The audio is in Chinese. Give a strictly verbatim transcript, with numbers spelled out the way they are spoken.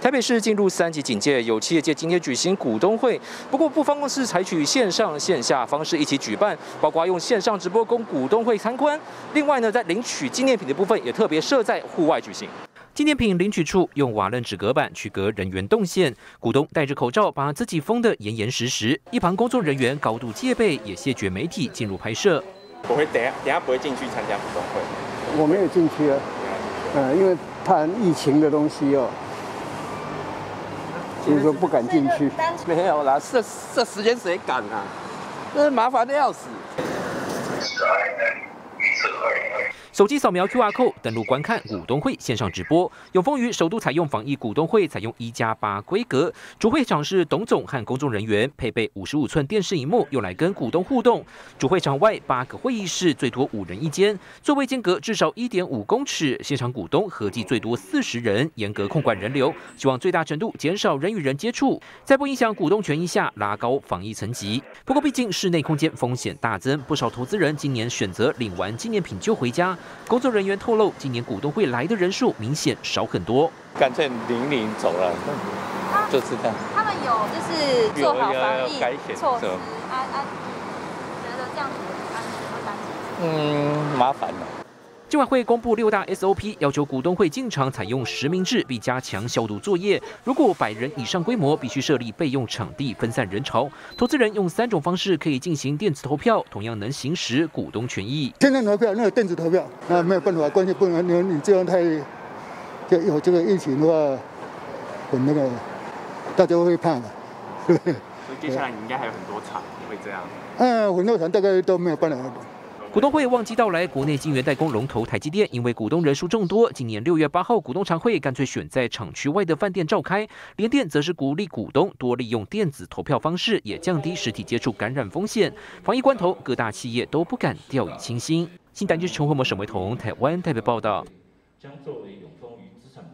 台北市进入三级警戒，有企业界今天举行股东会，不过不方是采取线上线下方式一起举办，包括用线上直播供股东会参观。另外呢，在领取纪念品的部分也特别设在户外举行。纪念品领取处用瓦楞纸隔板区隔人员动线，股东戴着口罩把自己封得严严实实，一旁工作人员高度戒备，也谢绝媒体进入拍摄。 我会等下等下不会进去参加股东会， 我没有进去啊，嗯，因为怕疫情的东西哦。 所以说不敢进去， 没有啦，这这时间谁敢啊？这麻烦的要死。 手机扫描 Q R code 登录观看股东会线上直播。永丰余首度采用防疫股东会，采用一加八规格。主会场是董总和公众人员，配备五十五寸电视荧幕，用来跟股东互动。主会场外八个会议室，最多五人一间，座位间隔至少一点五公尺。现场股东合计最多四十人，严格控管人流，希望最大程度减少人与人接触，在不影响股东权益下拉高防疫层级。不过，毕竟室内空间风险大增，不少投资人今年选择领完纪念品就回家。 工作人员透露，今年股东会来的人数明显少很多， 干脆领领走了，就是这样。 他们有就是做好防疫措施，啊啊，觉得这样子安全会担心？ 嗯，麻烦了。 竞管会公布六大 S O P， 要求股东会进场采用实名制，并加强消毒作业。如果百人以上规模，必须设立备用场地，分散人潮。投资人用三种方式可以进行电子投票，同样能行使股东权益。 现在投票那个电子投票，那没有办法，关键不能你你这样太，就有这个疫情的话，很那个，大家会怕嘛，对不对？ 所以接下来你应该还有很多场会这样。 嗯，很多场大概都没有办法。 股东会旺季到来，国内晶圆代工龙头台积电因为股东人数众多，今年六月八号股东常会干脆选在厂区外的饭店召开。联电则是鼓励股东多利用电子投票方式，也降低实体接触感染风险。防疫关头，各大企业都不敢掉以轻心。新台剧陈慧模、沈维彤，台湾台北报道。将作为一个